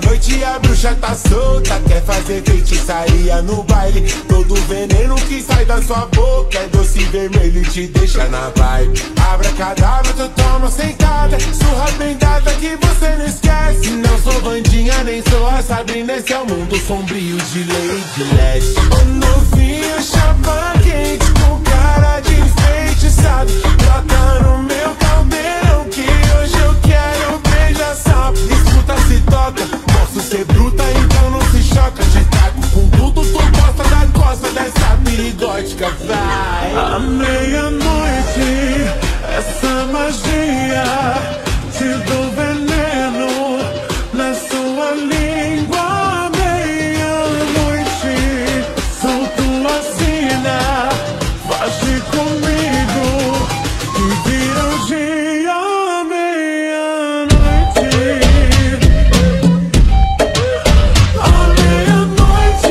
meia-noite a bruxa tá solta, quer fazer feitiçaria no baile. Todo veneno que sai da sua boca é doce vermelho e te deixa na vibe. Abracadabra, tu toma sentada, surra bem dada que você não esquece. Não sou Vandinha, nem sou a Sabrina, esse é o mundo sombrio de Lady Leste. O novinho chapa quente com cara de enfeitiçado, brota no meu caldeirão que hoje eu quero beijar sapo. Escuta, se toca, posso ser bruta, então não se choca. Te taco com tudo, tu gosta da costa dessa perigótica, vai. À meia-noite, essa magia, te dou veneno na sua língua. À meia-noite, solto a sina, foge comigo e vira o dia. À meia-noite, à meia-noite,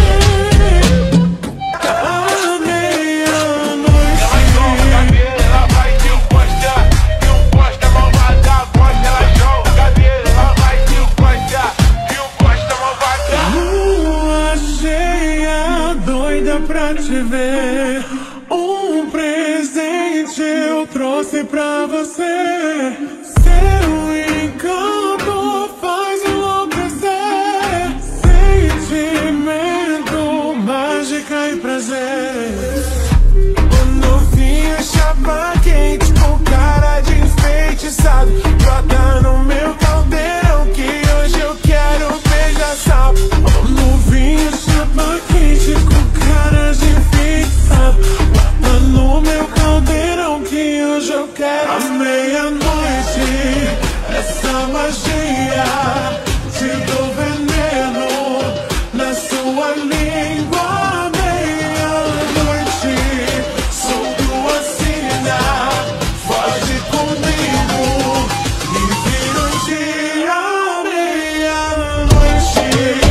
à meia-noite. Ela vai de costa, e um costa malvada, costa ela joga cabelo. Ela vai de costa, e um costa malvada. Lua cheia, doida pra te ver. Um presente eu trouxe pra você. Seu encanto faz enlouquecer. Sentimento, mágica e prazer. O novinho chapa quente com cara de enfeitiçado, brota no meu caldeirão que hoje eu quero beijar sapo. O novinho chapa quente com cara de enfeitiçado, bota no meu caldeirão que hoje eu quero. À meia-noite, essa magia, te dou veneno na sua língua. À meia-noite, solto a sina, foge comigo e vira o dia. À meia-noite,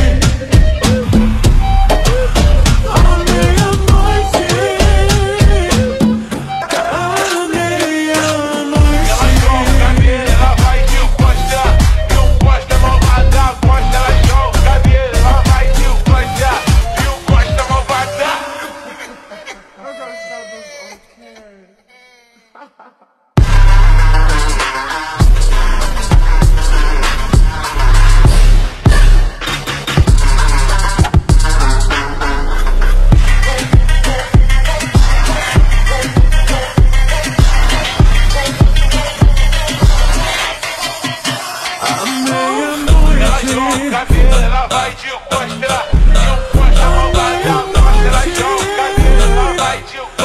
à meia-noite, à meia-noite. Ela joga cabelo, ela vai de costa, e um costa malvada, costa ela joga cabelo. Ela vai de costa, e um costa malvada. Ela joga cabelo, ela vai de costa, e um costa malvada, costa ela joga cabelo. Ela vai de